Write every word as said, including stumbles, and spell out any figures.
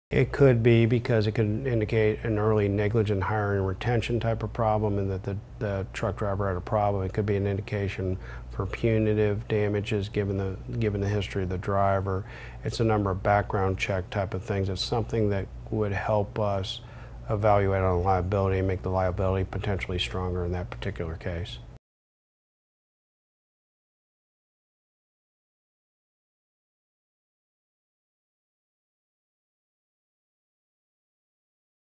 It could be because it could indicate an early negligent hiring and retention type of problem, and that the, the truck driver had a problem. It could be an indication for punitive damages given the, given the history of the driver. It's a number of background check type of things. It's something that would help us evaluate on liability and make the liability potentially stronger in that particular case.